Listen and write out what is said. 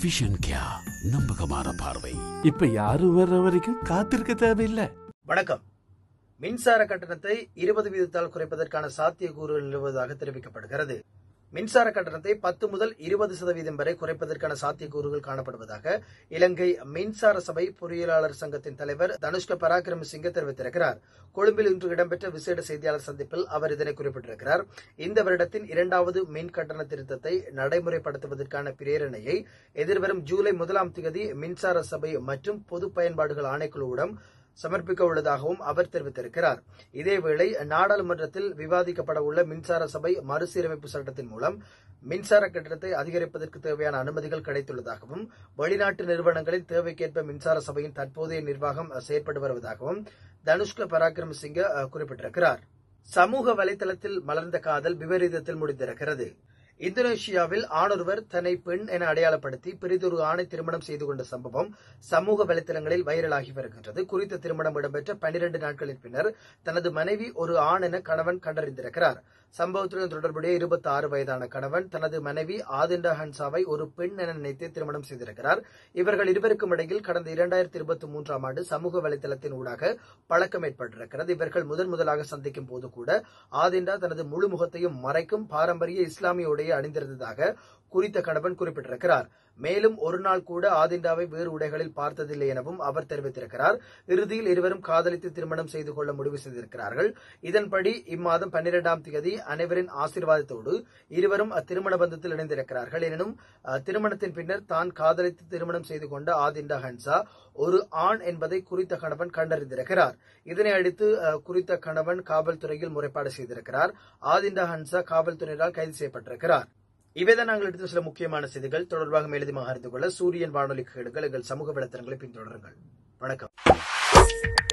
Vision கியா நம்பகமான பார்வை. இப்ப யாரும் வர்ற வரைக்கும் காத்திருக்க தேவையில்லை. வணக்கம். மின்சார கட்டணத்தை 20 வீதத்தால் குறைப்பதற்கான சாத்தியக்கூறுகள் நிலவுவதாக தெரிவிக்கப்படுகிறது. மின்சார கட்டணத்தை 10 முதல் 20% வரை குறைப்பதற்கான சாத்தியக்கூறுகள் காணப்படுவதாக இலங்கை மின்சார சபை பொறியியலாளர் சங்கத்தின் தலைவர் தனுஷ்க பராக்கிரமசிங்க தெரிவித்திருக்கிறார். கொழும்பில் இன்று இடம்பெற்ற விசேட செய்தியாளர் சந்திப்பில் அவர் இதனை குறிப்பிட்டிருக்கிறார். இந்த வருடத்தின் 2வது மின் கட்டண திருத்தத்தை நடைமுறைப்படுத்துவதற்கான பிரேரணையை எதிர்வரும் ஜூலை 1ஆம் தேதி மின்சார சபை மற்றும் பொது பயன்பாடுகள் ஆணைக்குழுவிடம் சமர்ப்பிக்க உள்ளதாகவும் அவர் தெரிவித்திருக்கிறார். இதேவேளை நாடாளுமன்றத்தில் விவாதிக்கப்பட உள்ள மின்சார சபை மறுசீரமைப்பு சட்டத்தின் மூலம் மின்சார கட்டணத்தை அதிகரிப்பதற்கு தேவையான அனுமதிகள் கிடைத்துள்ளதாகவும் வெளிநாட்டு நிறுவனங்களின் தேவைக்கேற்ப மின்சார சபையின் தற்போதைய நிர்வாகம் செயற்பட்டு வருவதாகவும் தனுஷ்க பராக்கிரமசிங்க குறிப்பிட்டிருக்கிறார். சமூக வலைதளத்தில் மலர்ந்த காதல் விபரீதத்தில் முடிந்திருக்கிறது. இந்தோனேஷியாவில் ஆணொருவர் தன்னை பெண் என அடையாளப்படுத்தி பிரிதொரு ஆணை திருமணம் செய்து கொண்ட சம்பவம் சமூக வலைதளங்களில் வைரலாகி வருகின்றது. குறித்த திருமணம் இடம்பெற்ற 12 நாட்களின் பின்னர் தனது மனைவி ஒரு ஆண் என கணவன் கண்டறிந்திருக்கிறார். சம்பவத்துடன் தொடர்புடைய 26 வயதான கணவன் தனது மனைவி ஆதிண்டா ஹன்சாவை ஒரு பெண் என நினைத்து திருமணம் செய்திருக்கிறார். இவர்கள் இருவருக்கும் இடையில் கடந்த 2023ஆம் ஆண்டு சமூக வலைதளத்தின் ஊடாக பழக்கம் ஏற்பட்டிருக்கிறது. இவர்கள் முதலாக சந்திக்கும் போது கூட ஆதிண்டா தனது முழு முகத்தையும் மறைக்கும் பாரம்பரிய இஸ்லாமிய உடையை அணிந்திருந்ததாக குறித்த கணவன் குறிப்பிட்டிருக்கிறார். மேலும் ஒரு நாள் கூட ஆதிண்டாவை வேறு உடைகளில் பார்த்ததில்லை எனவும் அவர் தெரிவித்திருக்கிறார். இறுதியில் இருவரும் காதலித்து திருமணம் செய்து கொள்ள முடிவு செய்திருக்கிறார்கள். இதன்படி இம்மாதம் 12ஆம் தேதி அனைவரின் ஆசீர்வாதத்தோடு இருவரும் திருமண பந்தத்தில் இணைந்திருக்கிறார்கள். எனினும் திருமணத்தின் பின்னர் தான் காதலித்து திருமணம் செய்து கொண்ட ஆதிண்டா ஹன்சா ஒரு ஆண் என்பதை குறித்த கணவன் கண்டறிந்திருக்கிறார். இதனை அடுத்து குறித்த கணவன் காவல்துறையில் முறைப்பாடு செய்திருக்கிறார். ஆதிண்டா ஹன்சா காவல்துறையினரால் கைது செய்யப்பட்டிருக்கிறார். இவைதான் நாங்கள் எடுத்த சில முக்கியமான செய்திகள். தொடர்பாக மேலதிகமாக அறிந்து கொள்ள சூரியன் வானொலிக்கு கேளுங்கள். எங்கள் சமூக வலைத்தளங்களை பின்தொடருங்கள். வணக்கம்.